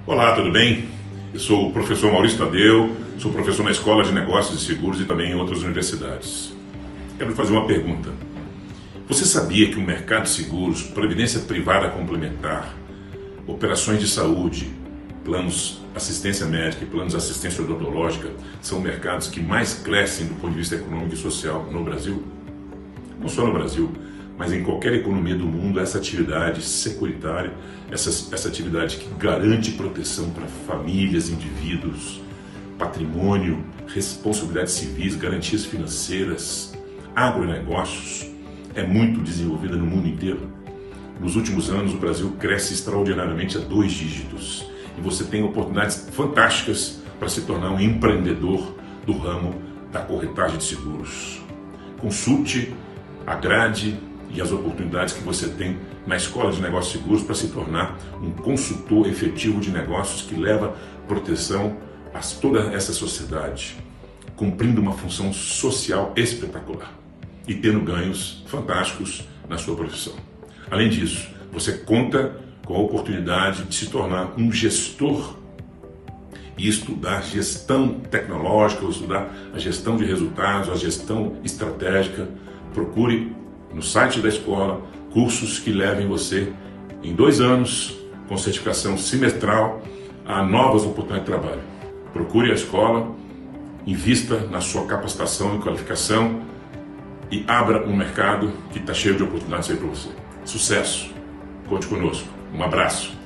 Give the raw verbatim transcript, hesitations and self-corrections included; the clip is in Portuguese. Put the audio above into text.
Olá, tudo bem? Eu sou o professor Maurício Tadeu, sou professor na Escola de Negócios e Seguros e também em outras universidades. Quero fazer uma pergunta. Você sabia que o mercado de seguros, previdência privada complementar, operações de saúde, planos assistência médica e planos de assistência odontológica são mercados que mais crescem do ponto de vista econômico e social no Brasil? Não só no Brasil, mas em qualquer economia do mundo, essa atividade securitária, essa, essa atividade que garante proteção para famílias, indivíduos, patrimônio, responsabilidades civis, garantias financeiras, agronegócios, é muito desenvolvida no mundo inteiro. Nos últimos anos, o Brasil cresce extraordinariamente a dois dígitos e você tem oportunidades fantásticas para se tornar um empreendedor do ramo da corretagem de seguros. Consulte a grade e as oportunidades que você tem na Escola de Negócios Seguros para se tornar um consultor efetivo de negócios que leva proteção a toda essa sociedade, cumprindo uma função social espetacular e tendo ganhos fantásticos na sua profissão. Além disso, você conta com a oportunidade de se tornar um gestor e estudar gestão tecnológica, ou estudar a gestão de resultados, a gestão estratégica. Procure no site da escola cursos que levem você em dois anos com certificação semestral a novas oportunidades de trabalho. Procure a escola, invista na sua capacitação e qualificação e abra um mercado que está cheio de oportunidades aí para você. Sucesso! Conte conosco. Um abraço!